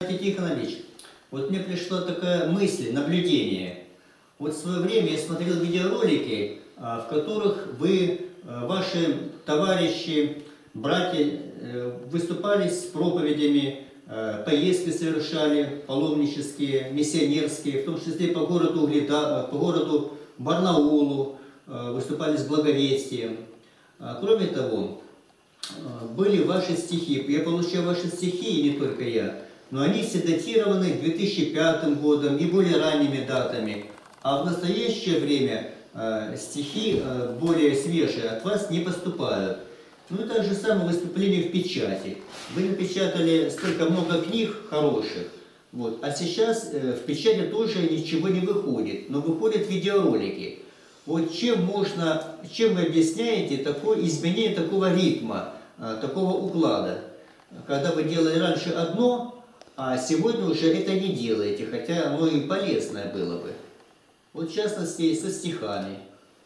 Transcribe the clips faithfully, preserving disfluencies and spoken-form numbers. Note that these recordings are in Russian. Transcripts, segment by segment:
Тихонович, вот мне пришла такая мысль, наблюдение. Вот в свое время я смотрел видеоролики, в которых вы, ваши товарищи, братья выступали с проповедями, поездки совершали паломнические, миссионерские, в том числе по городу Угледа, по городу Барнаулу, выступали с благовестием. Кроме того, были ваши стихи, я получаю ваши стихи, и не только я, но они все датированы две тысячи пятым годом и более ранними датами. А в настоящее время э, стихи э, более свежие от вас не поступают. Ну и так же самое выступление в печати. Вы напечатали столько много книг хороших, вот, а сейчас э, в печати тоже ничего не выходит, но выходят видеоролики. Вот чем можно, чем вы объясняете такое изменение такого ритма, э, такого уклада, когда вы делали раньше одно, а сегодня уже это не делаете, хотя оно и полезное было бы. Вот в частности со стихами,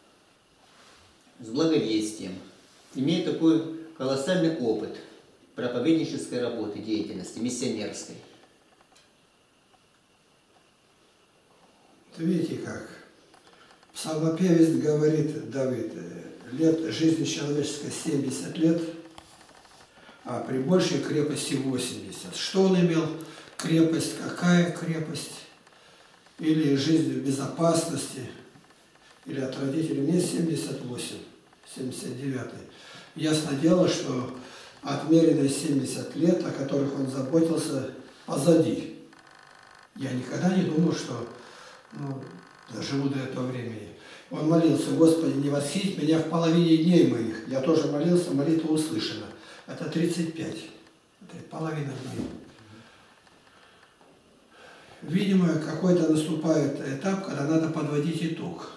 с благовестием, имея такой колоссальный опыт проповеднической работы, деятельности, миссионерской. Видите как? Псалмопевец говорит, Давид, лет жизни человеческой семьдесят лет, а при большей крепости восемьдесят. Что он имел? Крепость, какая крепость? Или жизнь в безопасности, или от родителей. Мне семьдесят восемь, семьдесят девятый. Ясно дело, что отмеренные семьдесят лет, о которых он заботился, позади. Я никогда не думал, что ну, доживу до этого времени. Он молился: Господи, не восхить меня в половине дней моих. Я тоже молился, молитва услышана. Это тридцать пять. Это половина дней. Видимо, какой-то наступает этап, когда надо подводить итог.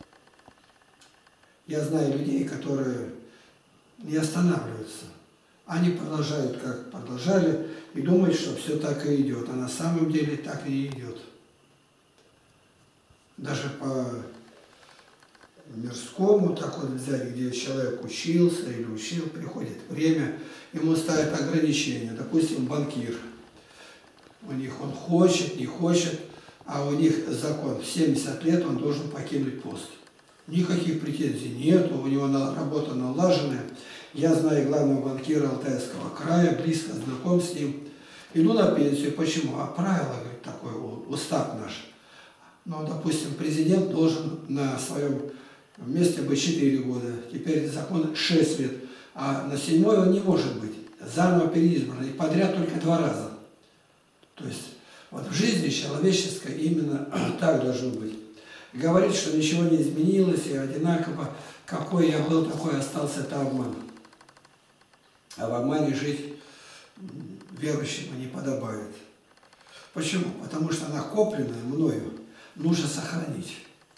Я знаю людей, которые не останавливаются. Они продолжают, как продолжали, и думают, что все так и идет. А на самом деле так и идет. Даже по мирскому, так вот взять, где человек учился или учил, приходит время, ему ставят ограничения. Допустим, банкир. У них он хочет, не хочет, а у них закон. В семьдесят лет он должен покинуть пост. Никаких претензий нет, у него работа налаженная. Я знаю главного банкира Алтайского края, близко знаком с ним. Иду на пенсию. Почему? А правило, говорит, такое, устав наш. Ну, допустим, президент должен на своем месте быть четыре года. Теперь закон шесть лет. А на седьмой он не может быть. Заново переизбран. И подряд только два раза. То есть вот в жизни человеческой именно так должно быть. Говорит, что ничего не изменилось, и одинаково, какой я был, такой остался, это обман. А в обмане жить верующему не подобает. Почему? Потому что накопленное мною нужно сохранить.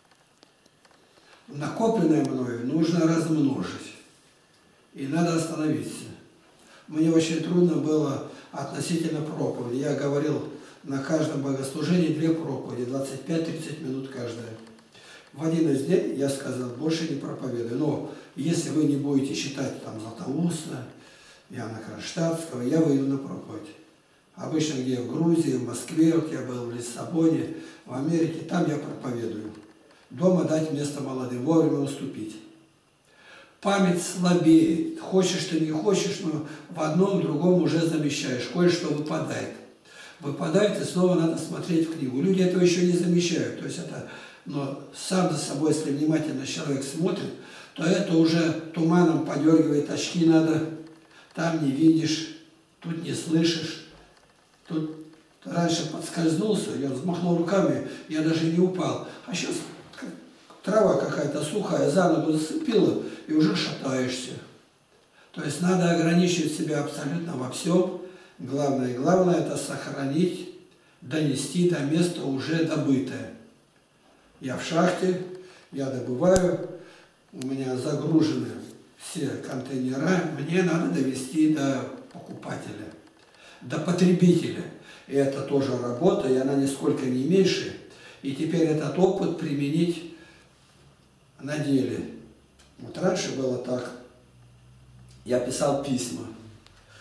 Накопленное мною нужно размножить. И надо остановиться. Мне очень трудно было относительно проповеди. Я говорил на каждом богослужении две проповеди, двадцать пять-тридцать минут каждая. В один из дней я сказал: больше не проповедую. Но если вы не будете читать там Златоуста, Иоанна Кронштадтского, я выйду на проповедь. Обычно где? В Грузии, в Москве, вот я был в Лиссабоне, в Америке, там я проповедую. Дома дать место молодым, вовремя уступить. Память слабеет. Хочешь ты, не хочешь, но в одном, в другом уже замещаешь. Кое-что выпадает. Выпадает, и снова надо смотреть в книгу. Люди этого еще не замечают. То есть это, но сам за собой, если внимательно человек смотрит, то это уже туманом подергивает, очки надо. Там не видишь, тут не слышишь. Тут раньше подскользнулся, я взмахнул руками, я даже не упал. А сейчас трава какая-то сухая, за ногу зацепила, и уже шатаешься. То есть надо ограничивать себя абсолютно во всем. Главное, главное это сохранить, донести до места уже добытое. Я в шахте, я добываю, у меня загружены все контейнера, мне надо довести до покупателя, до потребителя. И это тоже работа, и она нисколько не меньше. И теперь этот опыт применить на деле. Вот раньше было так. Я писал письма.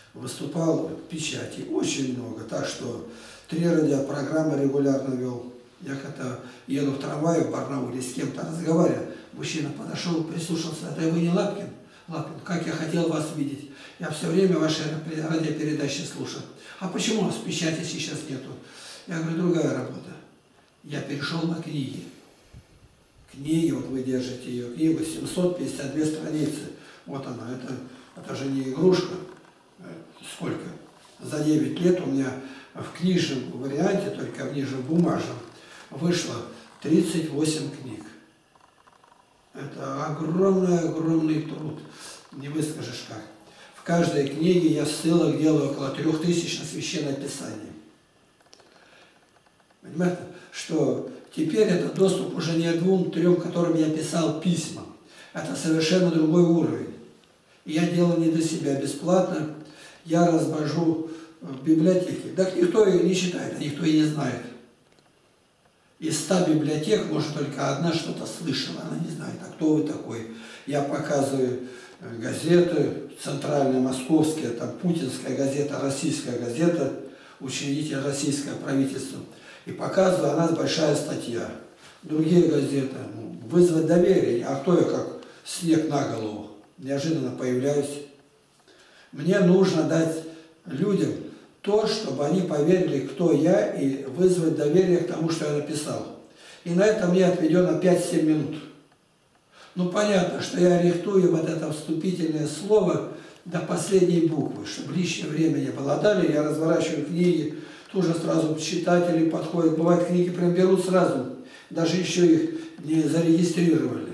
выступал в печати, очень много. Так что три радиопрограммы регулярно вел. Я как-то еду в трамвае в Барнауле, с кем-то разговаривал, мужчина подошел, прислушался: это вы не Лапкин? Лапкин, как я хотел вас видеть. Я все время ваши радиопередачи слушал. А почему у вас печати сейчас нету? Я говорю, другая работа. Я перешел на книги. Книги, вот вы держите ее, книгу, семьсот пятьдесят две страницы. Вот она, это, это же не игрушка. Сколько? За девять лет у меня в книжном варианте, только в книжном бумажном, вышло тридцать восемь книг. Это огромный-огромный труд. Не выскажешь как. В каждой книге я ссылок делаю около трех тысяч на Священное Писание. Понимаете, что теперь это доступ уже не двум-трем, которым я писал письма. Это совершенно другой уровень. И я делал не для себя бесплатно. Я развожу в библиотеке. Так никто ее не читает, а никто и не знает. Из ста библиотек, может, только одна что-то слышала, она не знает, а кто вы такой. Я показываю газеты, центральные, московские, там путинская газета, российская газета, учредитель российского правительства. И показываю, она большая статья. Другие газеты, ну, вызвать доверие, а кто я как снег на голову. Неожиданно появляюсь. Мне нужно дать людям то, чтобы они поверили, кто я, и вызвать доверие к тому, что я написал. И на это мне отведено пять-семь минут. Ну, понятно, что я рихтую вот это вступительное слово до последней буквы, чтобы лишнее время не было. А далее я разворачиваю книги, тоже сразу читатели подходят. Бывает, книги прям берут сразу, даже еще их не зарегистрировали.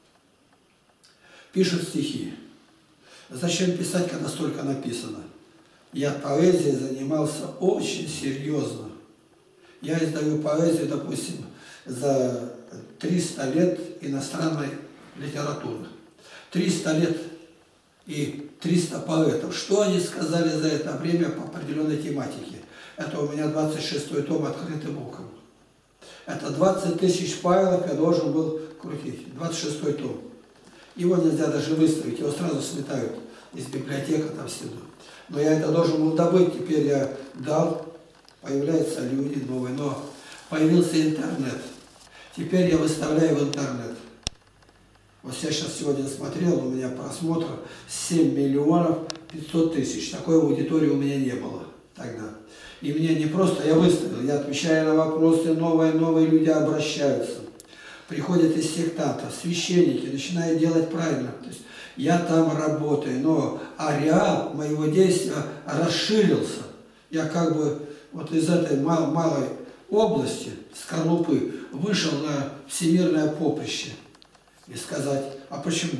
Пишут стихи. Зачем писать, когда столько написано? Я поэзией занимался очень серьезно. Я издаю поэзию, допустим, за триста лет иностранной литературы. триста лет и триста поэтов. Что они сказали за это время по определенной тематике? Это у меня двадцать шестой том открытым оком. Это двадцать тысяч файлов я должен был крутить. двадцать шестой том. Его нельзя даже выставить, его сразу сметают из библиотек отовсюду. Но я это должен был добыть, теперь я дал, появляются люди новые, но появился интернет. Теперь я выставляю в интернет. Вот я сейчас сегодня смотрел, у меня просмотров семь миллионов пятьсот тысяч. Такой аудитории у меня не было тогда. И мне не просто, я выставил, я отвечаю на вопросы, новые, новые люди обращаются. Приходят из сектантов, священники, начинают делать правильно. То есть я там работаю, но ареал моего действия расширился. Я как бы вот из этой мал малой области, скорлупы, вышел на всемирное поприще. И сказать, а почему?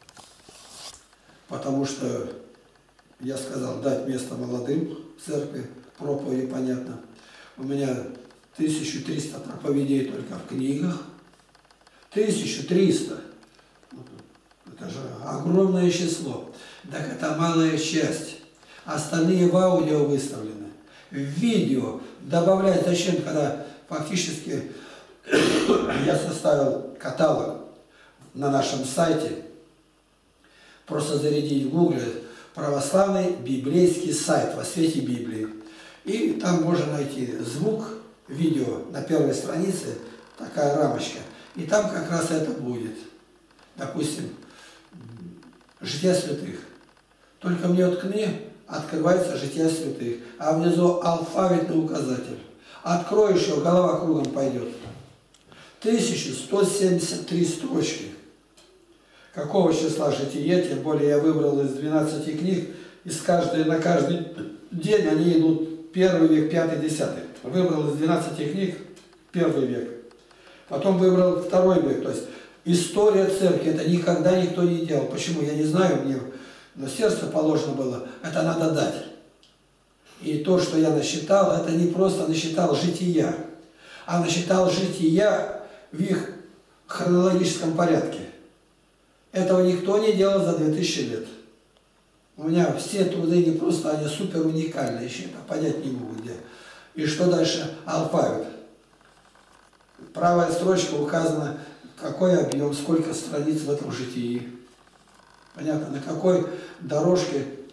Потому что я сказал, дать место молодым в церкви, проповеди, понятно. У меня тысяча триста проповедей только в книгах. тысяча триста. Это же огромное число. Так это малая часть. Остальные в аудио выставлены. В видео добавлять зачем, когда фактически я составил каталог на нашем сайте. Просто зарядить в гугле православный библейский сайт во свете Библии. И там можно найти звук, видео на первой странице, такая рамочка. И там как раз это будет. Допустим, жития святых. Только мне уткни, открывается жития святых. А внизу алфавитный указатель. Откроешь его, голова кругом пойдет. тысяча сто семьдесят три строчки. Какого числа житие, тем более я выбрал из двенадцати книг, из каждой, на каждый день они идут первый век, пятый, десятый. Выбрал из двенадцати книг первый век. Потом выбрал второй век, то есть история церкви, это никогда никто не делал. Почему? Я не знаю, мне, но сердце положено было, это надо дать. И то, что я насчитал, это не просто насчитал жития, а насчитал жития в их хронологическом порядке. Этого никто не делал за две тысячи лет. У меня все труды не просто, они супер уникальные, еще это понять не могу где. И что дальше? Алфавит. Правая строчка указана, какой объем, сколько страниц в этом житии. Понятно, на какой дорожке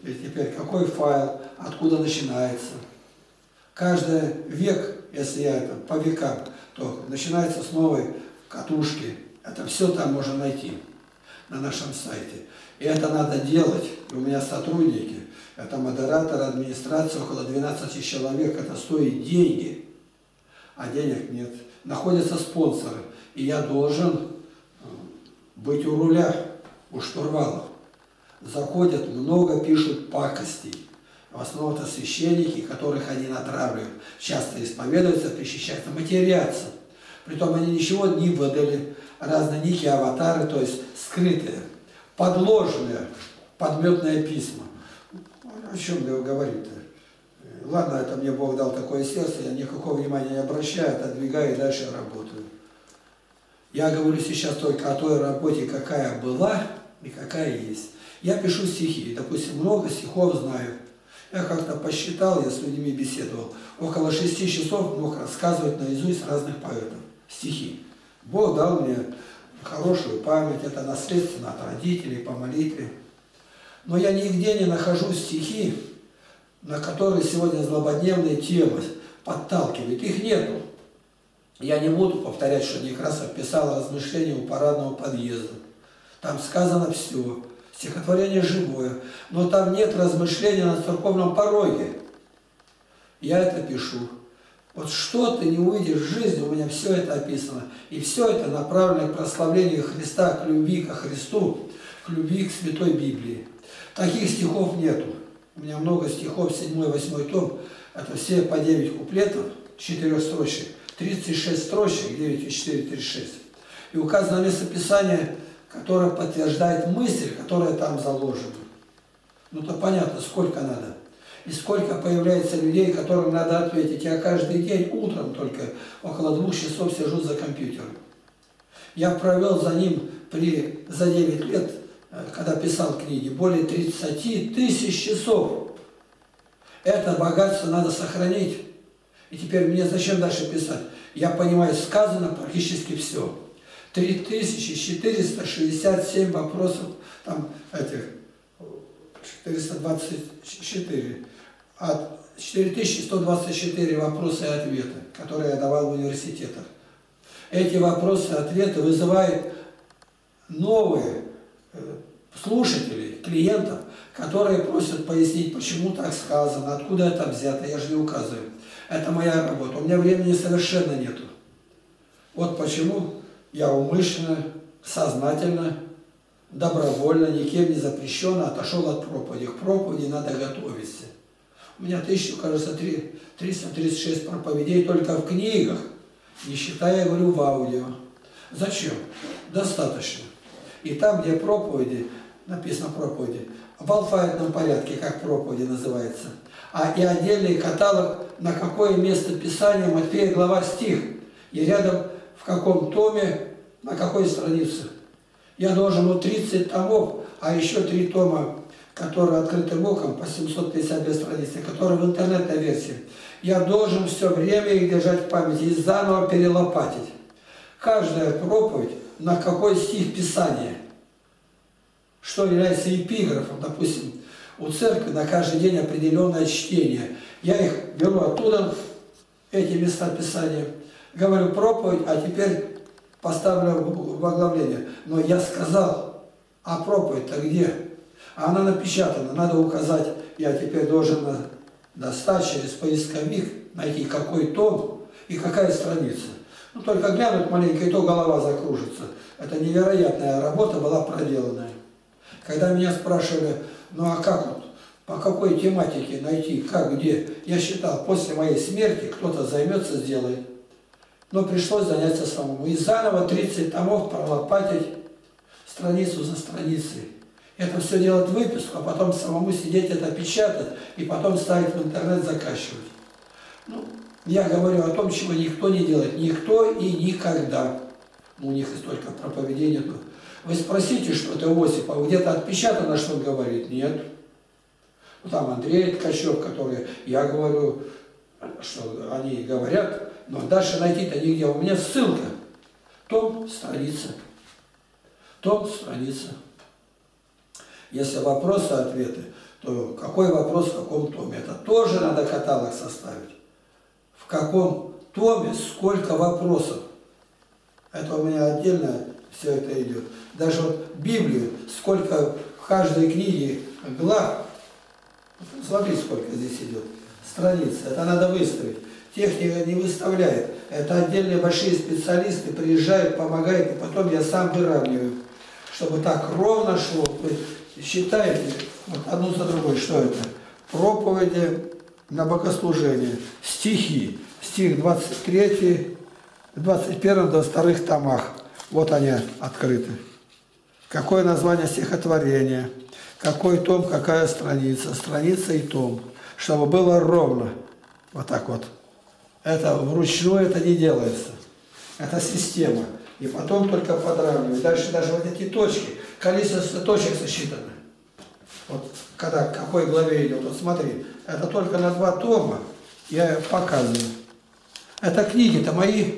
И теперь какой файл, откуда начинается. Каждый век, если я это по векам, то начинается с новой катушки. Это все там можно найти на нашем сайте. И это надо делать. И у меня сотрудники, это модератор, администрация, около двенадцати человек. Это стоит деньги, а денег нет. Находятся спонсоры. И я должен быть у руля, у штурвала. Заходят, много пишут пакостей. В основном это священники, которых они натравливают. Часто исповедуются, причащаются, матерятся. Притом они ничего не выдали. Разные ники, аватары, то есть скрытые, подложные, подметные письма. О чем говорить-то? Ладно, это мне Бог дал такое сердце, я никакого внимания не обращаю, отодвигаю и дальше работаю. Я говорю сейчас только о той работе, какая была и какая есть. Я пишу стихи, допустим, много стихов знаю. Я как-то посчитал, я с людьми беседовал, около шести часов мог рассказывать наизусть разных поэтов. Стихи. Бог дал мне хорошую память, это наследственно от родителей, по молитве. Но я нигде не нахожу стихи, на которые сегодня злободневные темы подталкивают. Их нету. Я не буду повторять, что Некрасов писал размышления у парадного подъезда. Там сказано все. Стихотворение живое. Но там нет размышления на церковном пороге. Я это пишу. Вот что ты не увидишь в жизни, у меня все это описано. И все это направлено к прославлению Христа, к любви ко Христу, к любви к Святой Библии. Таких стихов нету. У меня много стихов, седьмой, восьмой том. Это все по девять куплетов, четырех строчек, тридцать шесть строчек, девять и четыре, тридцать шесть. И указано место Писания, которое подтверждает мысль, которая там заложена. Ну то понятно, сколько надо. И сколько появляется людей, которым надо ответить. Я каждый день утром только около двух часов сижу за компьютером. Я провел за ним при, за девять лет, когда писал книги, более тридцати тысяч часов. Это богатство надо сохранить. И теперь мне зачем дальше писать? Я понимаю, сказано практически все. три тысячи четыреста шестьдесят семь вопросов, там этих, четыреста двадцать четыре, от четыре тысячи сто двадцать четыре вопроса и ответы, которые я давал в университетах. Эти вопросы и ответы вызывают новые слушателей, клиентов, которые просят пояснить, почему так сказано, откуда это взято, я же не указываю. Это моя работа, у меня времени совершенно нету. Вот почему я умышленно, сознательно, добровольно, никем не запрещенно отошел от проповеди. К проповеди надо готовиться. У меня тысяча, кажется, триста тридцать шесть проповедей только в книгах, не считая, я говорю, в аудио. Зачем? Достаточно. И там, где проповеди, написано проповеди, в алфавитном порядке, как проповеди называется, а и отдельный каталог, на какое место Писания, Матфея, глава, стих, и рядом в каком томе, на какой странице. Я должен вот тридцать томов, а еще три тома, которые открытым оком по семьсот пятьдесят две страницы, которые в интернетной версии. Я должен все время их держать в памяти и заново перелопатить. Каждая проповедь, на какой стих Писания, что является эпиграфом, допустим, у церкви на каждый день определенное чтение. Я их беру оттуда, эти места Писания, говорю проповедь, а теперь поставлю в оглавление. Но я сказал, а проповедь-то где? А она напечатана, надо указать, я теперь должен достать через поисковик, найти какой том и какая страница. Ну, только глянуть маленько, и то голова закружится. Это невероятная работа была проделанная. Когда меня спрашивали, ну а как вот, по какой тематике найти, как, где, я считал, после моей смерти кто-то займется, сделает. Но пришлось заняться самому. И заново тридцать томов пролопатить страницу за страницей. Это все делать выписку, а потом самому сидеть это печатать, и потом ставить в интернет, закачивать. Ну, я говорю о том, чего никто не делает. Никто и никогда. Ну, у них и столько проповедей нету. Вы спросите что-то у Осипова, где-то отпечатано, что он говорит? Нет. Ну, там Андрей Ткачев, который, я говорю, что они говорят, но дальше найти-то нигде. У меня ссылка. Том, страница. Том, страница. Если вопросы, ответы, то какой вопрос в каком томе? Это тоже надо каталог составить. В каком томе сколько вопросов? Это у меня отдельно все это идет. Даже вот Библию, сколько в каждой книге глав, смотри, сколько здесь идет, страниц, это надо выставить. Техника не выставляет. Это отдельные большие специалисты приезжают, помогают, и потом я сам выравниваю, чтобы так ровно шло. Вы считаете, вот одну за другой, что это? Проповеди на богослужение, стихи, стих двадцать три, двадцать один, двадцать два томах. Вот они открыты. Какое название стихотворения, какой том, какая страница, страница и том, чтобы было ровно. Вот так вот. Это вручную это не делается. Это система. И потом только подравнивать. Дальше даже вот эти точки, количество точек сосчитано. Вот когда к какой главе идет, вот смотри, это только на два тома я показываю. Это книги-то мои.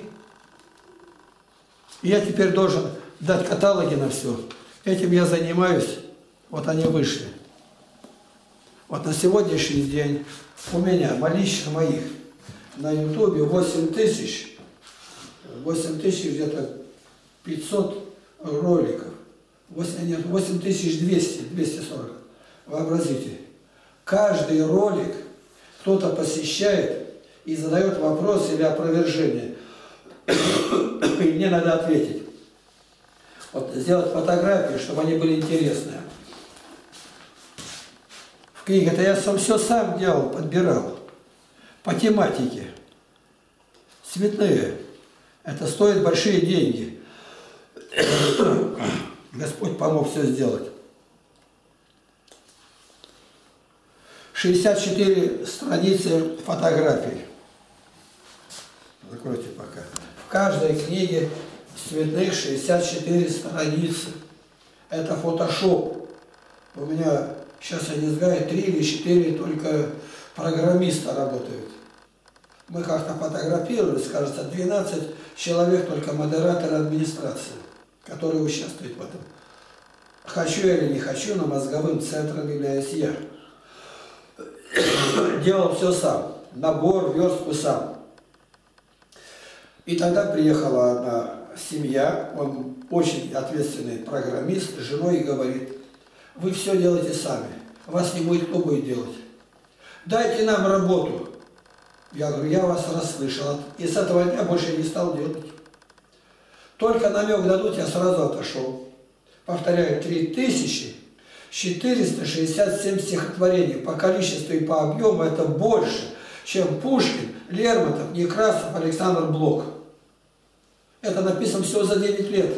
Я теперь должен дать каталоги на все. Этим я занимаюсь. Вот они вышли. Вот на сегодняшний день у меня, лично моих, на ютубе восемь тысяч, восемь тысяч где-то пятьсот роликов. восемь, нет, восемь тысяч двести, двести сорок. Вообразите. Каждый ролик кто-то посещает и задает вопрос или опровержение. И мне надо ответить. Вот сделать фотографии, чтобы они были интересные. В книге это я сам все сам делал, подбирал. По тематике. Цветные. Это стоит большие деньги. Господь помог все сделать. шестьдесят четыре страницы фотографий. Закройте пока. В каждой книге цветных шестьдесят четыре страницы. Это фотошоп. У меня сейчас, я не знаю, три или четыре только программиста работают. Мы как-то фотографировались, кажется, двенадцать человек, только модераторы администрации, которые участвуют в этом. Хочу я или не хочу, но мозговым центром являюсь я. Делал все сам. Набор, верстку сам. И тогда приехала одна семья, он очень ответственный программист, с женой и говорит: вы все делаете сами, вас не будет, кто будет делать. Дайте нам работу. Я говорю, я вас расслышал. И с этого дня больше не стал делать. Только намек дадут, я сразу отошел. Повторяю, три тысячи четыреста шестьдесят семь стихотворений. По количеству и по объему это больше, чем Пушкин, Лермонтов, Некрасов, Александр Блок. Это написано всего за девять лет.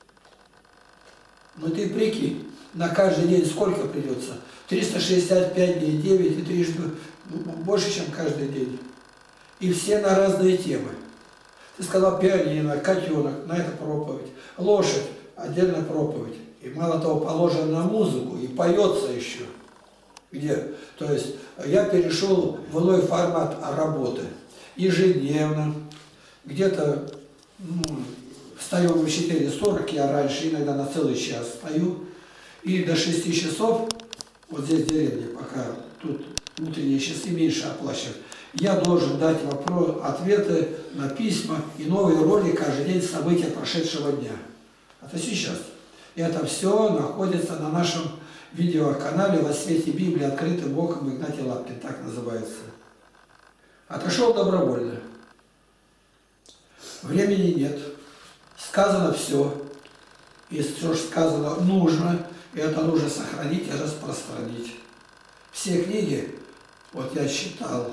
Ну ты прикинь, на каждый день сколько придется? триста шестьдесят пять дней, девять и трижды, больше, чем каждый день. И все на разные темы. Ты сказал пианино, котенок, на это проповедь. Лошадь, отдельно проповедь. И мало того, положено на музыку, и поется еще. Где? То есть я перешел в иной формат работы. Ежедневно. Где-то ну, встаем в четыре сорок, я раньше иногда на целый час встаю. И до шести часов, вот здесь деревня, пока тут утренние часы меньше оплачивают, я должен дать вопрос, ответы на письма и новые роли каждый день события прошедшего дня. Это сейчас. И это все находится на нашем видеоканале «Во свете Библии. Открытым Богом» Игнатий Лапкин, так называется. Отошел добровольно. Времени нет. Сказано все. И что же сказано нужно, и это нужно сохранить и распространить. Все книги, вот я читал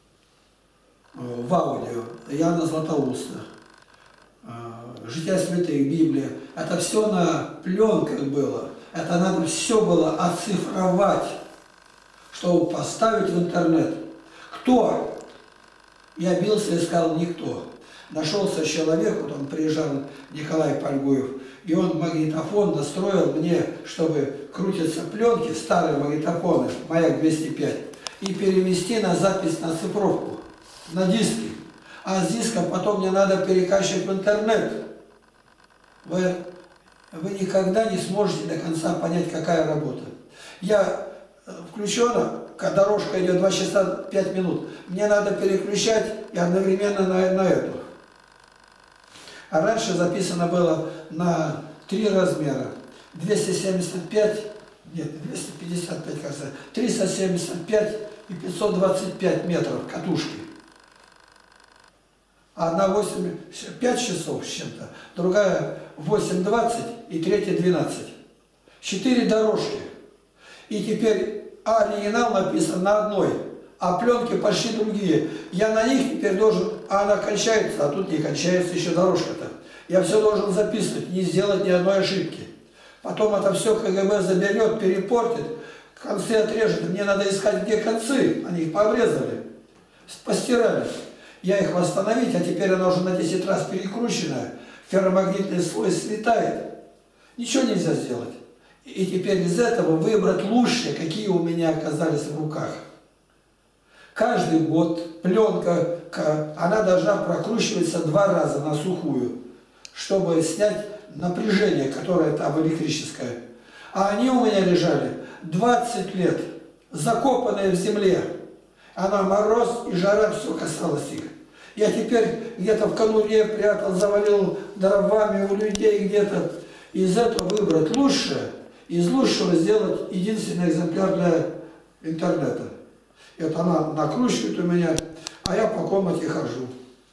в аудио, Иоанна Златоуста, «Жития святых», Библия, это все на пленках было. Это надо все было оцифровать, чтобы поставить в интернет. Кто? Я бился и сказал, никто. Нашелся человек, вот он приезжал, Николай Пальгуев, и он магнитофон настроил мне, чтобы крутятся пленки, старые магнитофоны, «Маяк двести пять», и перевести на запись на цифровку, на диски. А с диска потом мне надо перекачивать в интернет. Вы, вы никогда не сможете до конца понять, какая работа. Я включена, когда дорожка идет два часа пять минут, мне надо переключать и одновременно на, на эту. А раньше записано было на три размера. двести семьдесят пять, нет, двести пятьдесят пять, кажется, триста семьдесят пять и пятьсот двадцать пять метров катушки. Одна восемь, пять часов с чем-то, другая восемь двадцать и третья двенадцать. Четыре дорожки. И теперь оригинал написан на одной, а пленки почти другие. Я на них теперь должен, а она кончается, а тут не кончается еще дорожка-то. Я все должен записывать, не сделать ни одной ошибки. Потом это все КГБ заберет, перепортит, концы отрежет. Мне надо искать, где концы, они их пообрезали, постирали. Я их восстановить, а теперь она уже на десять раз перекрученная, ферромагнитный слой слетает. Ничего нельзя сделать. И теперь из этого выбрать лучшие, какие у меня оказались в руках. Каждый год пленка, она должна прокручиваться два раза на сухую, чтобы снять напряжение, которое там электрическое. А они у меня лежали двадцать лет, закопанные в земле. Она мороз и жара, все касалось их. Я теперь где-то в конуре прятал, завалил дровами у людей где-то. Из этого выбрать лучшее, из лучшего сделать единственный экземпляр для интернета. Это она накручивает у меня, а я по комнате хожу.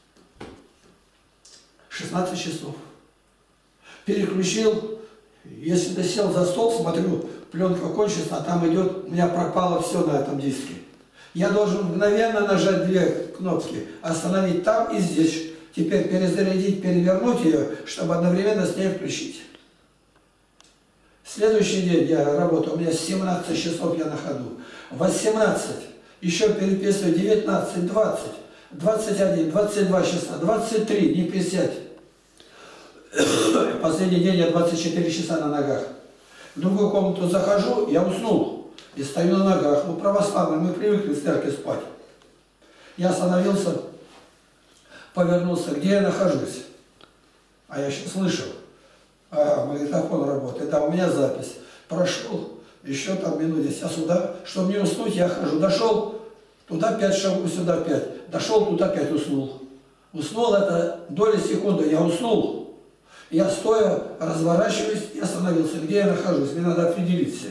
шестнадцать часов. Переключил, если ты сел за стол, смотрю, пленка кончится, а там идет, у меня пропало все на этом диске. Я должен мгновенно нажать две кнопки, остановить там и здесь. Теперь перезарядить, перевернуть ее, чтобы одновременно с ней включить. Следующий день я работаю, у меня семнадцать часов я на ходу. восемнадцать, еще переписываю девятнадцать, двадцать, двадцать один, двадцать два часа, двадцать три, не присядь. Последний день я двадцать четыре часа на ногах. В другую комнату захожу, я уснул. И стою на ногах. Ну, православные, мы привыкли в церкви спать. Я остановился, повернулся, где я нахожусь. А я еще слышал. А, магнитофон работает. Да, у меня запись. Прошел, еще там минут десять. Я сюда, чтобы не уснуть, я хожу. Дошел, туда пять шагов, сюда пять. Дошел, туда пять, уснул. Уснул, это доли секунды, я уснул. Я стоя, разворачиваюсь и остановился. Где я нахожусь? Мне надо определиться.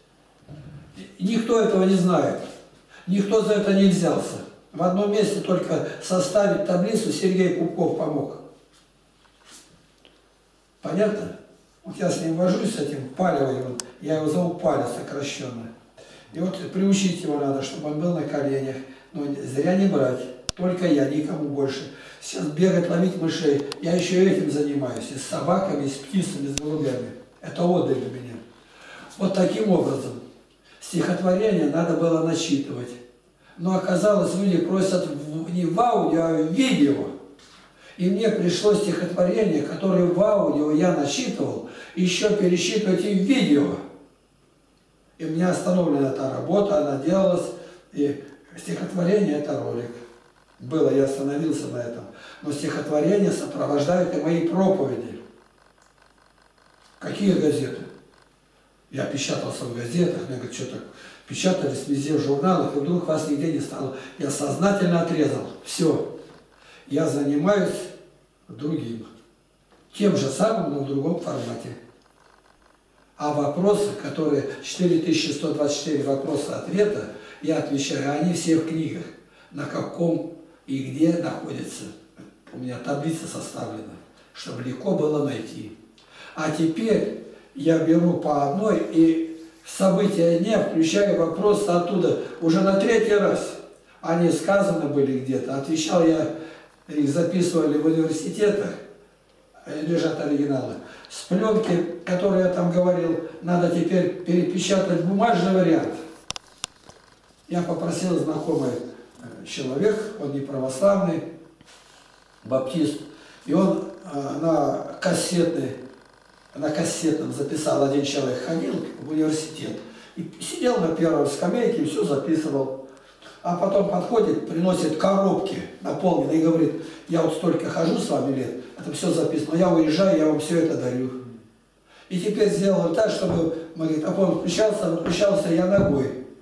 Никто этого не знает. Никто за это не взялся. В одном месте только составить таблицу Сергей Пупков помог. Понятно? Вот я с ним вожусь, с этим Палевым, я его зову Паля сокращенно. И вот приучить его надо, чтобы он был на коленях. Но зря не брать. Только я, никому больше. Сейчас бегать, ловить мышей. Я еще этим занимаюсь. И с собаками, и с птицами, и с голубями. Это отдых для меня. Вот таким образом. Стихотворение надо было начитывать. Но оказалось, люди просят не в аудио, а в видео. И мне пришло стихотворение, которое в аудио я начитывал, еще пересчитывать и в видео. И у меня остановлена эта работа, она делалась, и стихотворение – это ролик. Было, я остановился на этом. Но стихотворение сопровождают и мои проповеди. Какие газеты? Я печатался в газетах, мне говорят, что-то печатались везде в журналах, и вдруг вас нигде не стало. Я сознательно отрезал. Все. Я занимаюсь другим. Тем же самым, но в другом формате. А вопросы, которые четыре тысячи сто двадцать четыре вопроса-ответа, я отвечаю, они все в книгах. На каком и где находятся. У меня таблица составлена, чтобы легко было найти. А теперь я беру по одной и в события дня включаю вопросы оттуда. Уже на третий раз они сказаны были где-то. Отвечал я, их записывали в университетах, лежат оригиналы. С пленки, которую я там говорил, надо теперь перепечатать бумажный вариант. Я попросил знакомый человек, он не православный, баптист, и он на кассетный, на кассетном записал, один человек ходил в университет и сидел на первой скамейке и все записывал. А потом подходит, приносит коробки наполненные и говорит, я вот столько хожу с вами лет, это все записано, я уезжаю, я вам все это дарю. И теперь сделал так, чтобы магнитофон включался, выключался я ногой.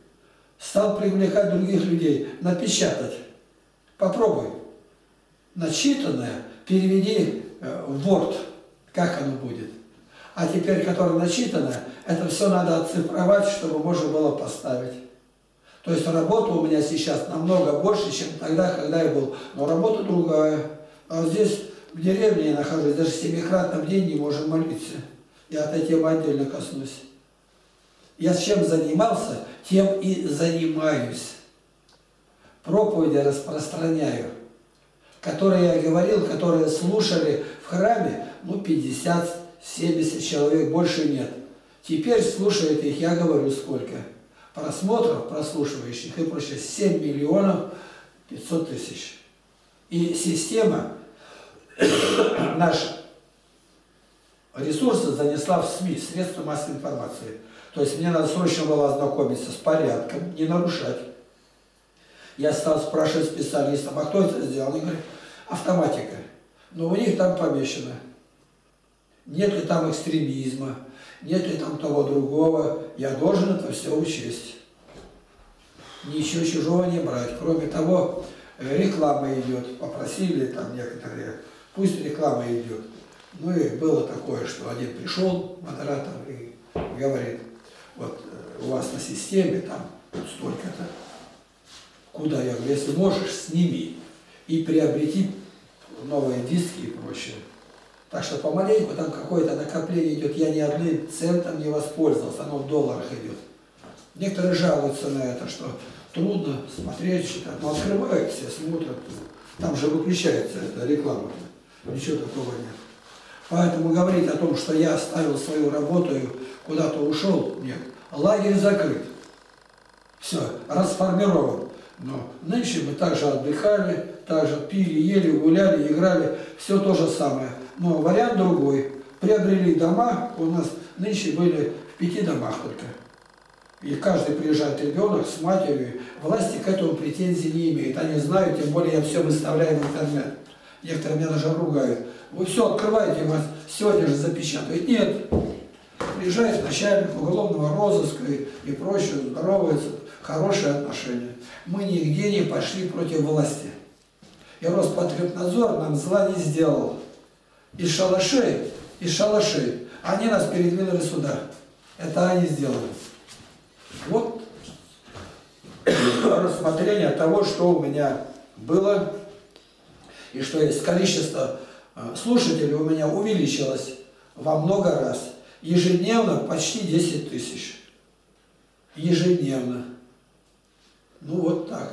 Стал привлекать других людей, напечатать. Попробуй. Начитанное переведи в Word, как оно будет. А теперь, которое начитанное, это все надо оцифровать, чтобы можно было поставить. То есть работа у меня сейчас намного больше, чем тогда, когда я был. Но работа другая. А здесь, в деревне я нахожусь, даже семикратно в день не можем молиться. Я от этой темы отдельно коснусь. Я с чем занимался, тем и занимаюсь. Проповеди распространяю, которые я говорил, которые слушали в храме, ну, пятьдесят-семьдесят человек, больше нет. Теперь слушает их, я говорю, сколько? Просмотров, прослушивающих и прочее, семь миллионов пятьсот тысяч. И система, наш ресурсы занесла в СМИ, средства массовой информации. То есть мне надо срочно было ознакомиться с порядком, не нарушать. Я стал спрашивать специалистов, а кто это сделал? Они говорят, автоматика. Но у них там помечено. Нет ли там экстремизма, нет ли там того другого. Я должен это все учесть. Ничего чужого не брать. Кроме того, реклама идет. Попросили там некоторые, пусть реклама идет. Ну и было такое, что один пришел, модератор, и говорит, вот у вас на системе там столько-то. Куда? Я говорю, если можешь, сними и приобрети новые диски и прочее. Так что помаленьку там какое-то накопление идет. Я ни одним центом не воспользовался, оно в долларах идет. Некоторые жалуются на это, что трудно смотреть, читать. Но открывают все, смотрят. Там же выключается эта реклама. Ничего такого нет. Поэтому говорить о том, что я оставил свою работу и куда-то ушел, нет. Лагерь закрыт. Все, расформирован. Но нынче мы также отдыхали, также пили, ели, гуляли, играли. Все то же самое. Но вариант другой. Приобрели дома, у нас нынче были в пяти домах только. И каждый приезжает ребенок с матерью. Власти к этому претензий не имеют. Они знают, тем более я все выставляю в интернет. Некоторые меня даже ругают. Вы все открываете, вас сегодня же запечатают. Нет. Приезжает начальник уголовного розыска и, и прочее, здоровается. Хорошие отношения. Мы нигде не пошли против власти. И Роспотребнадзор нам зла не сделал. Из шалашей, из шалашей. Они нас передвинули сюда. Это они сделали. Вот рассмотрение того, что у меня было, и что есть количество слушателей у меня увеличилось во много раз. Ежедневно почти десять тысяч. Ежедневно. Ну вот так.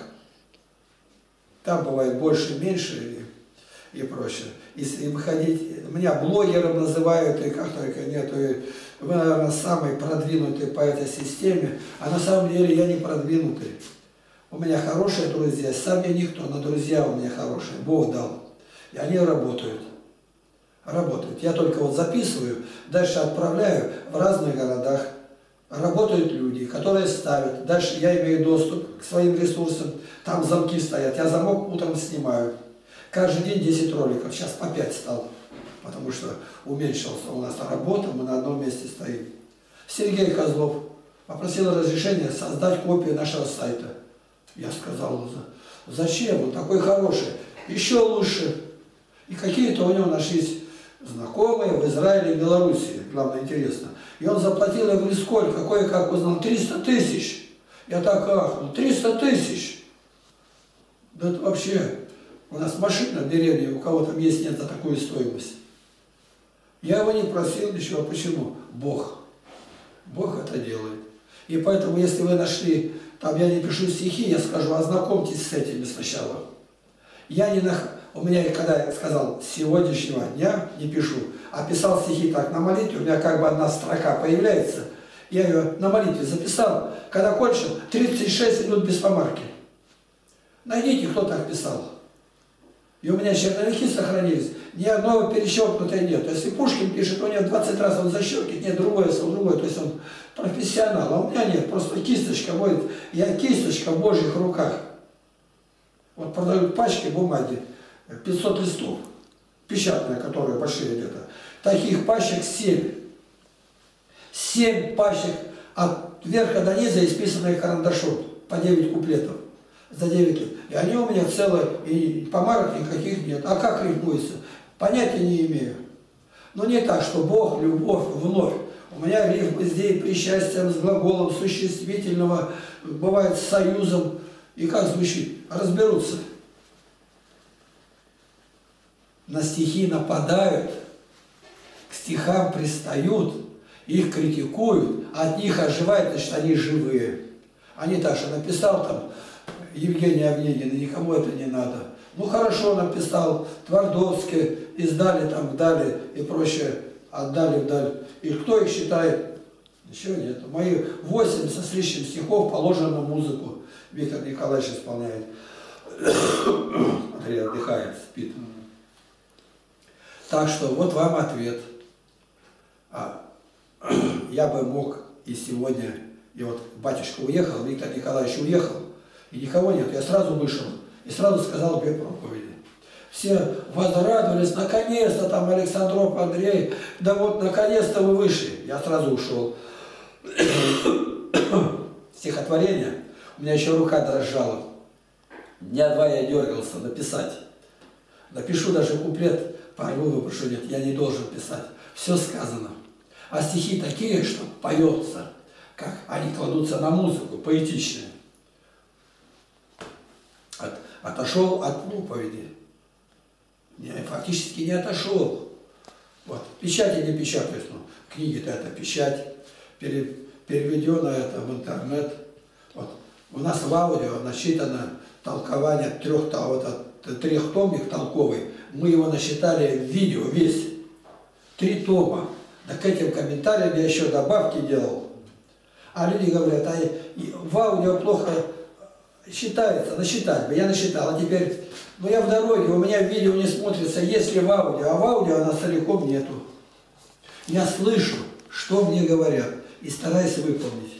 Там бывает больше, меньше и, и прочее. Если выходить, меня блогером называют, и как только нет, и вы, наверное, самый продвинутый по этой системе, а на самом деле я не продвинутый. У меня хорошие друзья, сам я никто, но друзья у меня хорошие, Бог дал. И они работают. Работают. Я только вот записываю, дальше отправляю в разных городах. Работают люди, которые ставят. Дальше я имею доступ к своим ресурсам. Там замки стоят. Я замок утром снимаю. Каждый день десять роликов. Сейчас по пять стал. Потому что уменьшился у нас работа. Мы на одном месте стоим. Сергей Козлов попросил разрешения создать копию нашего сайта. Я сказал, зачем? Он такой хороший. Еще лучше. И какие-то у него нашлись знакомые в Израиле и Белоруссии. Главное, интересно. И он заплатил, я говорю, сколько? Кое-как узнал, триста тысяч. Я так ахнул, триста тысяч. Да это вообще, у нас машина в деревне, у кого там есть, нет за такую стоимость. Я его не просил ничего. Почему? Бог. Бог это делает. И поэтому, если вы нашли, там я не пишу стихи, я скажу, ознакомьтесь с этими сначала. Я не нах... У меня, когда я сказал, с сегодняшнего дня не пишу, а писал стихи так на молитве, у меня как бы одна строка появляется, я ее на молитве записал, когда кончил, тридцать шесть минут без помарки. Найдите, кто так писал. И у меня черновики сохранились, ни одного перещелкнутого нет. Если Пушкин пишет, у него двадцать раз он защелкивает, нет, другое, другое, то есть он профессионал, а у меня нет, просто кисточка будет, я кисточка в Божьих руках. Вот продают пачки бумаги, пятьсот листов, печатные, которые большие где-то. Таких пачек семь. семь пачек от верха до низа, исписанные карандашом. по девять куплетов за девять лет. И они у меня целые, и помарок никаких нет. А как рифмуется? Понятия не имею. Но не так, что Бог, любовь, вновь. У меня рифмы здесь причастием с глаголом существительного, бывает с союзом. И как звучит? Разберутся. На стихи нападают, к стихам пристают, их критикуют, а от них оживают, значит, они живые. Они так, что написал там Евгений Овнегин, и никому это не надо. Ну хорошо написал, Твардовский, издали там, дали и прочее, отдали вдаль. И кто их считает? Ничего нет. Мои восемьдесят с лишним стихов положено на музыку. Виктор Николаевич исполняет. Смотри, отдыхает, спит. Так что вот вам ответ. А, я бы мог и сегодня, и вот батюшка уехал, Виктор Николаевич уехал, и никого нет. Я сразу вышел и сразу сказал две проповеди. Все возрадовались, наконец-то там Александров Андрей, да вот наконец-то вы вышли. Я сразу ушел. Стихотворение, у меня еще рука дрожала. Дня два я дергался написать. Напишу даже куплет, порву, выпрошу, нет, я не должен писать. Все сказано. А стихи такие, что поется, как они кладутся на музыку, поэтичные. От, отошел от проповеди. Не, фактически не отошел. Вот. Печати не печатают. Ну, книги-то это печать. Переведено это в интернет. Вот. У нас в аудио насчитано толкование трех, вот, трехтомник толковый. Мы его насчитали в видео весь. Три тома. Да к этим комментариям я еще добавки делал. А люди говорят, а в аудио плохо считается, насчитать бы. Я насчитал, а теперь, ну я в дороге, у меня в видео не смотрится, если в аудио, а в аудио она целиком нету. Я слышу, что мне говорят, и стараюсь выполнить.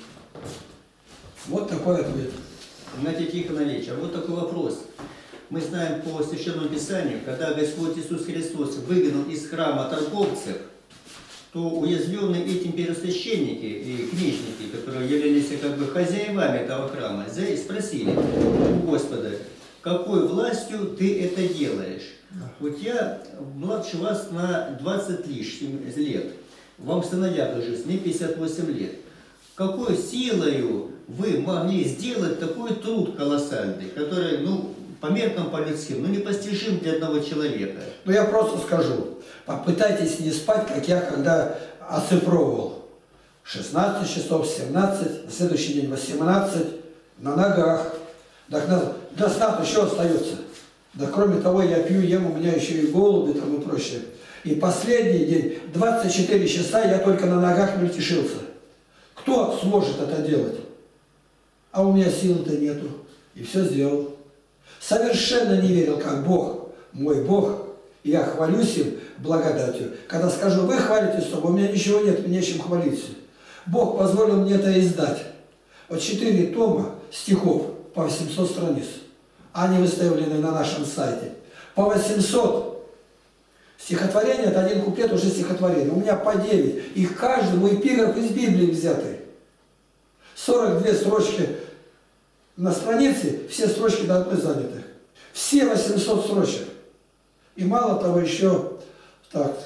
Вот такой ответ. Игнатий Тихонович, а вот такой вопрос. Мы знаем по Священному Писанию, когда Господь Иисус Христос выгнал из храма торговцев, то уязвленные этим первосвященники и книжники, которые являлись как бы хозяевами этого храма, спросили у Господа, какой властью ты это делаешь? Вот я младше вас на двадцать лишним лет, вам сыновья тоже, мне пятьдесят восемь лет. Какой силою вы могли сделать такой труд колоссальный, который, ну, по меркам по-людским, ну, непостижим для одного человека? Ну, я просто скажу. Попытайтесь не спать, как я, когда оцифровывал. шестнадцать часов, семнадцать, на следующий день восемнадцать, на ногах. Так на, до сна еще остается. Да кроме того, я пью, ем, у меня еще и голуби там и прочее. И последний день, двадцать четыре часа, я только на ногах мельтешился. Кто сможет это делать? А у меня сил-то нету. И все сделал. Совершенно не верил, как Бог, мой Бог. И я хвалюсь им благодатью. Когда скажу, вы хвалитесь собой, у меня ничего нет, мне нечем хвалиться. Бог позволил мне это издать. Вот четыре тома стихов по восемьсот страниц. Они выставлены на нашем сайте. По восемьсот. Стихотворение, это один куплет уже стихотворение. У меня по девять. И каждому эпиграф из Библии взятый. сорок две строчки на странице, все строчки до одной заняты. Все восемьсот строчек. И мало того, еще, так,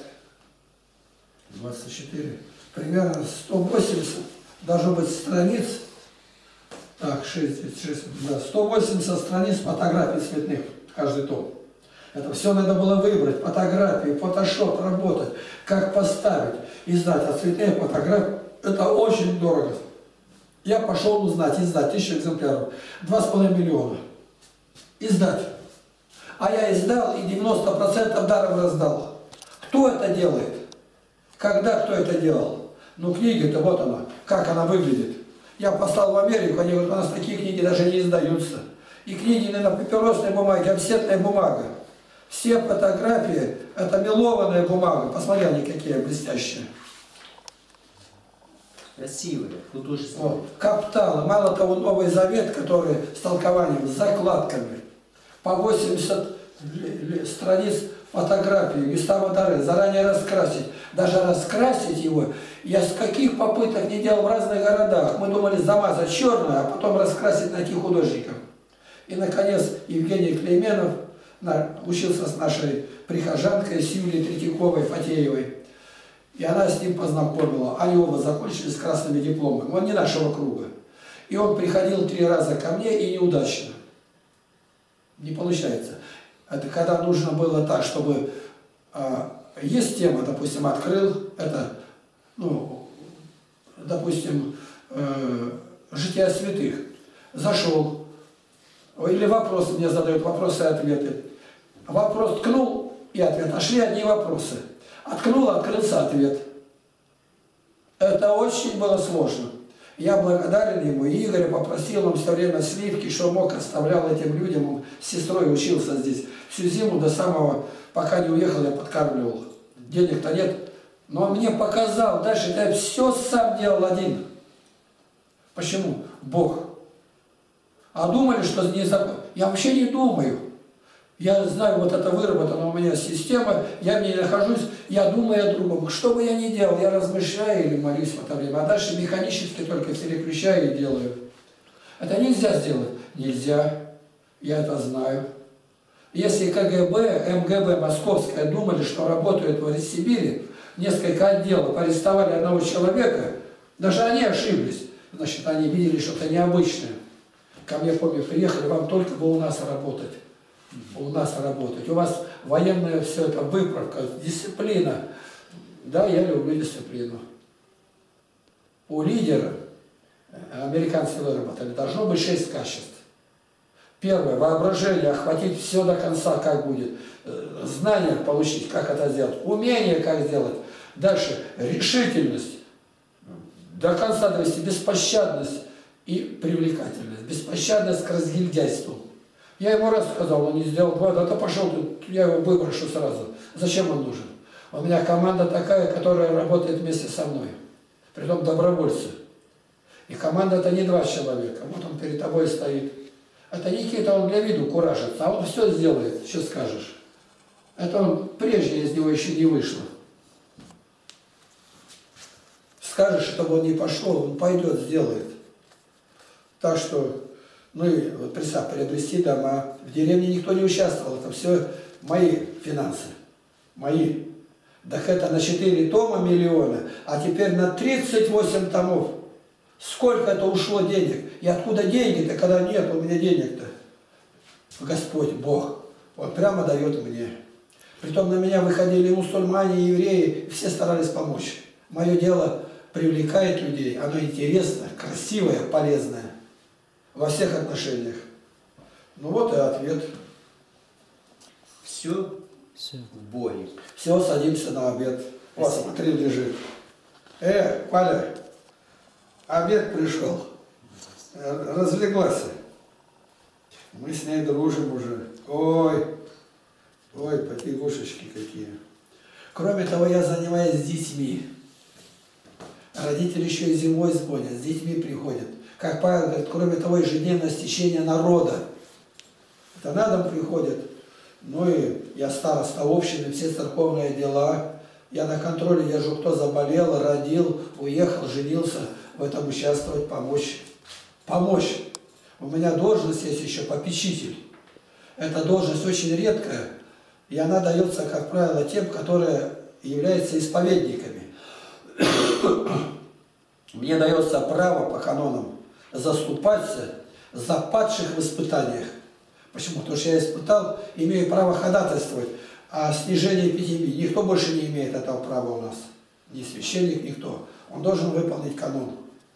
двадцать четыре, примерно сто восемьдесят, должно быть страниц, так, шестьдесят шесть, да, сто восемьдесят страниц фотографий цветных, каждый том. Это все надо было выбрать, фотографии, фотошоп, работать, как поставить, издать. А цветные фотографии, это очень дорого. Я пошел узнать, издать, тысячу экземпляров, два с половиной миллиона. Издать. А я издал и девяносто процентов даром раздал. Кто это делает? Когда кто это делал? Ну, книги-то вот она, как она выглядит. Я послал в Америку, они говорят, у нас такие книги даже не издаются. И книги не на папиросной бумаге, а офсетная бумага. Все фотографии, это мелованная бумага. Посмотри, они какие блестящие. Красивые, художественные. Вот. Капталы. Мало того, Новый Завет, который с толкованием, с закладками. По восемьдесят страниц фотографию Гюстава Доре, заранее раскрасить, даже раскрасить его. Я с каких попыток не делал в разных городах. Мы думали замазать черное, а потом раскрасить, найти художников. И, наконец, Евгений Клейменов учился с нашей прихожанкой, с Юлией Третьяковой, Фатеевой. И она с ним познакомила. Они оба закончили с красными дипломами. Он не нашего круга. И он приходил три раза ко мне, и неудачно. Не получается. Это когда нужно было так, чтобы... А, есть тема, допустим, открыл, это, ну, допустим, э, «Жития святых». Зашел. Или вопросы мне задают, вопросы и ответы. Вопрос ткнул и ответ. А шли одни вопросы. Откнул, открылся ответ. Это очень было сложно. Я благодарен ему, и Игорь попросил, он все время сливки, что мог, оставлял этим людям. Он с сестрой учился здесь. Всю зиму до самого, пока не уехал, я подкармливал. Денег-то нет. Но он мне показал, дальше я все сам делал один. Почему? Бог. А думали, что не закон. Я вообще не думаю. Я знаю, вот это выработана у меня система, я в ней нахожусь, я думаю о другом. Что бы я ни делал, я размышляю или молюсь в это время, а дальше механически только переключаю и делаю. Это нельзя сделать? Нельзя. Я это знаю. Если КГБ, МГБ Московская думали, что работают в Сибири, несколько отделов арестовали одного человека, даже они ошиблись. Значит, они видели что-то необычное. Ко мне, помню, приехали, вам только бы у нас работать. У нас работать. У вас военная все это выправка, дисциплина. Да, я люблю дисциплину. У лидера, американцы выработали, должно быть шесть качеств. Первое, воображение, охватить все до конца, как будет. Знание получить, как это сделать. Умение, как сделать. Дальше, решительность. До конца довести, беспощадность и привлекательность. Беспощадность к разгильдяйству. Я ему раз сказал, он не сделал два, да то пошел, я его выброшу сразу. Зачем он нужен? У меня команда такая, которая работает вместе со мной. Притом добровольцы. И команда это не два человека. Вот он перед тобой стоит. Это Никита, он для виду куражится, а он все сделает, что скажешь. Это он, прежде из него еще не вышло. Скажешь, чтобы он не пошел, он пойдет, сделает. Так что... Ну и вот представь, приобрести дома. В деревне никто не участвовал, это все мои финансы. Мои. Так это на четыре тома миллиона, а теперь на тридцать восемь томов. Сколько это ушло денег? И откуда деньги-то, когда нет у меня денег-то? Господь, Бог, Он прямо дает мне. Притом на меня выходили мусульмане, евреи, все старались помочь. Мое дело привлекает людей, оно интересное, красивое, полезное. Во всех отношениях. Ну вот и ответ. Все, Все. в Боге. Все, садимся на обед. Вот, смотри, лежит. Э, Валя, обед пришел. Разлеглась. Мы с ней дружим уже. Ой, ой, потягушечки какие. Кроме того, я занимаюсь с детьми. Родители еще и зимой звонят, с детьми приходят. Как Павел говорит, кроме того, ежедневное стечение народа. Это на дом приходит. Ну и я староста общины, все церковные дела. Я на контроле держу, кто заболел, родил, уехал, женился. В этом участвовать, помочь. Помочь. У меня должность есть еще попечитель. Эта должность очень редкая. И она дается, как правило, тем, которые являются исповедниками. Мне дается право по канонам заступаться за падших в испытаниях. Почему? Потому что я испытал, имею право ходатайствовать о снижении эпидемии. Никто больше не имеет этого права у нас. Ни священник, никто. Он должен выполнить канон.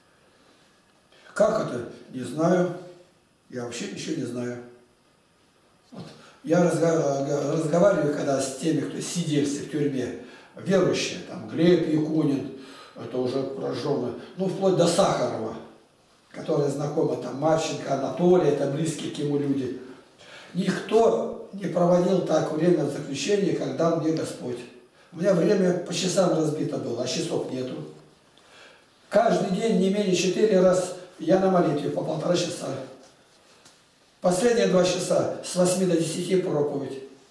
Как это? Не знаю. Я вообще ничего не знаю. Вот. Я разговариваю, когда с теми, кто сидельцы в тюрьме, верующие, там Глеб Якунин, это уже прожженный, ну вплоть до Сахарова, которые знакомы, там Марченко, Анатолий, это близкие к ему люди. Никто не проводил так время заключения, как дал мне Господь. У меня время по часам разбито было, а часов нету. Каждый день не менее четыре раз я на молитве по полтора часа. Последние два часа с восьми до десяти проповедь.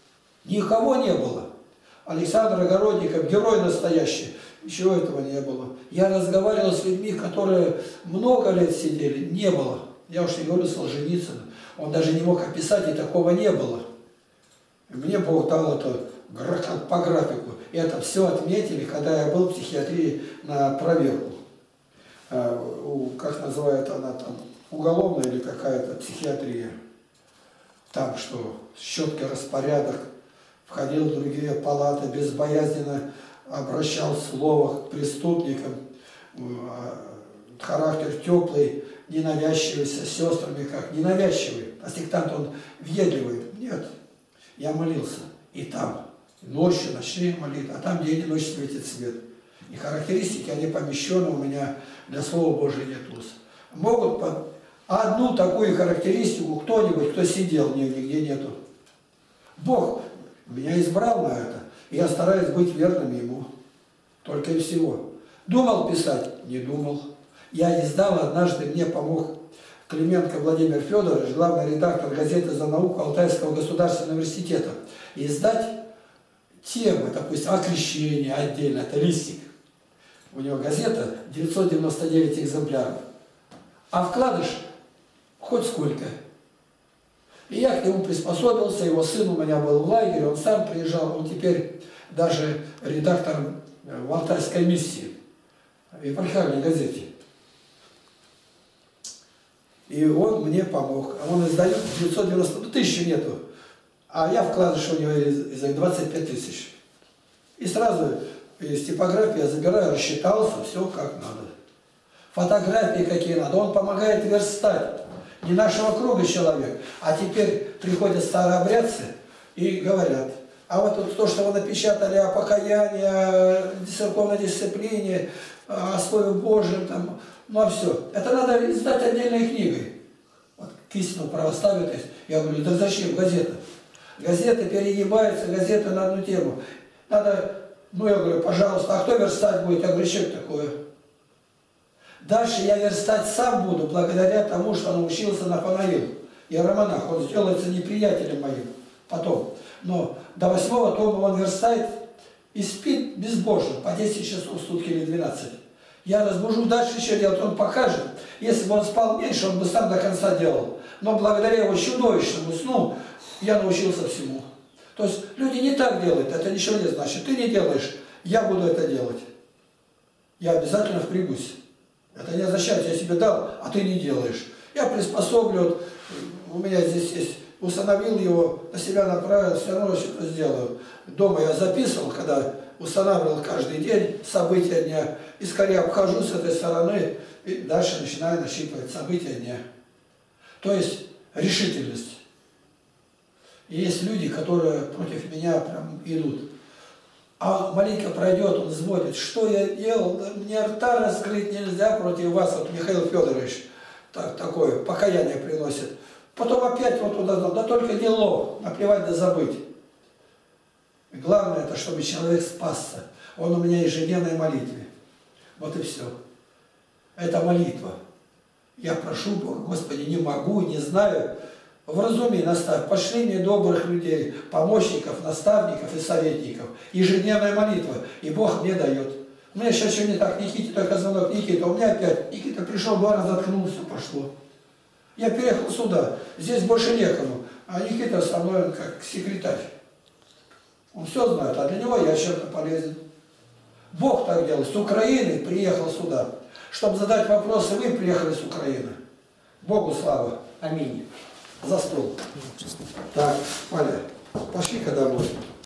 Никого не было. Александр Огородников, герой настоящий. Ничего этого не было. Я разговаривал с людьми, которые много лет сидели. Не было. Я уж не говорю Солженицын. Он даже не мог описать, и такого не было. И мне Бог дал это по графику. И это все отметили, когда я был в психиатрии на проверку. Как называют она там? Уголовная или какая-то психиатрия. Там что, четкий распорядок. Входил в другие палаты, безбоязненно обращал слово к преступникам. Характер теплый, ненавязчивый, с сестрами как ненавязчивый. А сектант он въедливый. Нет, я молился. И там, ночью, ночные молитвы, а там день и ночь светит свет. И характеристики, они помещены у меня для Слова Божия нет уз. Могут по... одну такую характеристику кто-нибудь, кто сидел, нигде нету. Бог меня избрал на это, и я стараюсь быть верным Ему. Только и всего. Думал писать? Не думал. Я издал однажды, мне помог Клименко Владимир Федорович, главный редактор газеты «За науку» Алтайского государственного университета. Издать темы, допустим, о крещении отдельно, это листик. У него газета девятьсот девяносто девять экземпляров. А вкладыш хоть сколько. И я к нему приспособился, его сын у меня был в лагере, он сам приезжал, он теперь даже редактором в Алтайской миссии, в епархиальной газете. И он мне помог. А он издает девятьсот девяносто, ну тысячи нету. А я вкладыш у него из двадцать пять тысяч. И сразу из типографии я забираю, рассчитался, все как надо. Фотографии какие надо. Он помогает верстать. Не нашего круга человек. А теперь приходят старообрядцы и говорят, а вот тут то, что вы напечатали о покаянии, о церковной дисциплине, о Слове Божьем, там, ну а все. Это надо издать отдельной книгой. Вот к истину православию. То есть, я говорю, да зачем газета? Газеты перегибаются, газеты на одну тему. Надо, ну я говорю, пожалуйста, а кто верстать будет? Я говорю, что это такое? Дальше я верстать сам буду, благодаря тому, что научился Нафанаил. Иеромонах, он сделается неприятелем моим потом. Но до восьмого тома он верстает и спит безбожно, по десять часов в сутки или двенадцать. Я разбужу, дальше еще делать, он покажет. Если бы он спал меньше, он бы сам до конца делал. Но благодаря его чудовищному сну я научился всему. То есть люди не так делают, это ничего не значит. Ты не делаешь, я буду это делать. Я обязательно впрягусь. Это не означает, я себе дал, а ты не делаешь. Я приспособлю, у меня здесь есть, установил его, на себя направил, все равно что-то сделаю. Дома я записывал, когда устанавливал каждый день события дня, и скорее обхожу с этой стороны, и дальше начинаю насчитывать события дня. То есть решительность. И есть люди, которые против меня прям идут. А маленько пройдет, он взводит, что я делал, да мне рта раскрыть нельзя против вас, вот Михаил Федорович так, такое покаяние приносит. Потом опять вот туда, да только не лов, наплевать да забыть. И главное это, чтобы человек спасся. Он у меня в ежедневной молитве. Вот и все. Это молитва. Я прошу Бога, Господи, не могу, не знаю. Вразуми, наставь, пошли мне добрых людей, помощников, наставников и советников. Ежедневная молитва, и Бог мне дает. У меня сейчас еще не так, Никите только звонок, Никита, у меня опять, Никита пришел, два раза ткнул, все пошло. Я переехал сюда, здесь больше некому, а Никита со мной как секретарь. Он все знает, а для него я чем-то полезен. Бог так делал, с Украины приехал сюда. Чтобы задать вопросы, вы приехали с Украины. Богу слава. Аминь. За стол. Так, Валя, пошли-ка домой.